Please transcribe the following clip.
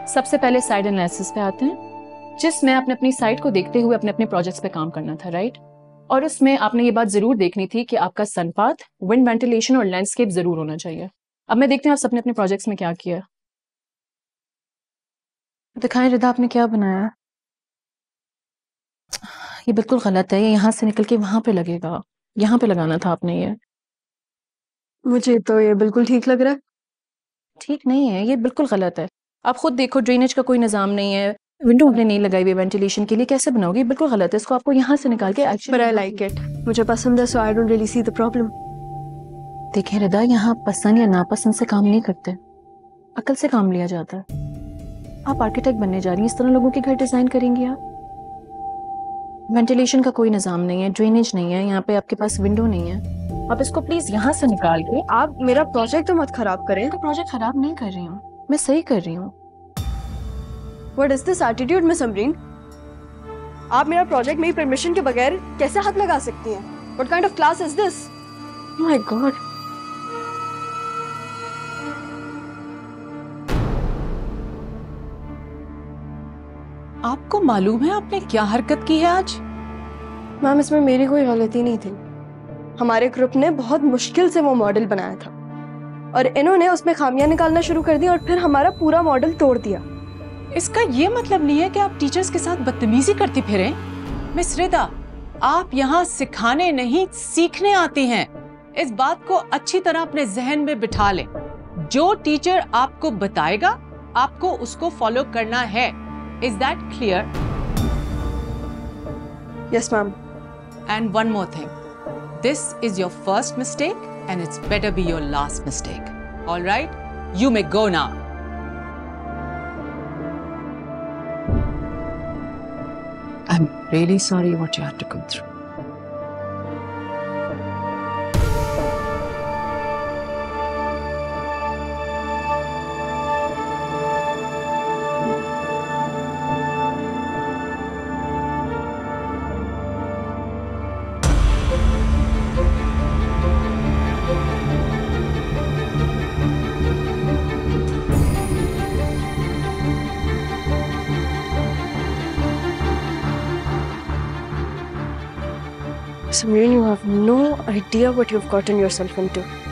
सबसे पहले side analysis पे आते हैं, जिसमें आपने अपनी साइट को देखते हुए अपने अपने प्रोजेक्ट्स पे काम करना था, राइट? और उसमें आपने ये बात जरूर देखनी थी कि आपका सनपाथ, विंड वेंटिलेशन और लैंडस्केप जरूर होना चाहिए। अब मैं देखते हैं आप सबने अपने प्रोजेक्ट्स में क्या किया। दिखाएं रिदा, आपने क्या बनाया? ये बिल्कुल गलत है, ये यहाँ से निकल के वहां पे लगेगा, यहाँ पे लगाना था आपने ये। मुझे तो ये बिल्कुल ठीक लग रहा है। ठीक नहीं है, ये बिल्कुल गलत है। आप खुद देखो, ड्रेनेज का कोई निजाम नहीं है, विंडो आपने नहीं लगाई हुई वेंटिलेशन के लिए, कैसे बनाओगे? बिल्कुल गलत है, इसको आपको यहाँ से निकाल के But I like it. मुझे पसंद है, so I don't really see the problem. देखें रिदा, यहाँ पसंद या नापसंद से काम नहीं करते, अकल से काम लिया जाता है। आप आर्किटेक्ट बनने जा रही हैं, इस तरह लोगों के घर डिजाइन करेंगी आप? वेंटिलेशन का कोई निजाम नहीं है, ड्रेनेज नहीं है, यहाँ पे आपके पास विंडो नहीं है। आप इसको प्लीज यहाँ से निकाल के। आप मेरा प्रोजेक्ट तो मत खराब करें। प्रोजेक्ट खराब नहीं कर रही हूँ, मैं सही कर रही हूँ। What is this attitude, Miss Amreen? आप मेरा प्रोजेक्ट मेरी परमिशन के बगैर कैसे हाथ लगा सकती हैं? What kind of class is this? Oh my God. आपको मालूम है आपने क्या हरकत की है आज? मैम, इसमें मेरी कोई गलती नहीं थी। हमारे ग्रुप ने बहुत मुश्किल से वो मॉडल बनाया था और इन्होंने उसमें खामियां निकालना शुरू कर दी और फिर हमारा पूरा मॉडल तोड़ दिया। इसका ये मतलब नहीं है कि आप टीचर्स के साथ बदतमीजी करती फिरें। मिस रिदा, आप यहाँ सिखाने नहीं सीखने आती हैं। इस बात को अच्छी तरह अपने जहन में बिठा लें। जो टीचर आपको बताएगा, आपको उसको फॉलो करना है। Is that clear? Yes ma'am. And one more thing. This is your first mistake and it's better be your last mistake. All right? You may go now. I'm really sorry what you had to go through. Samreen, you have no idea what you've gotten yourself into.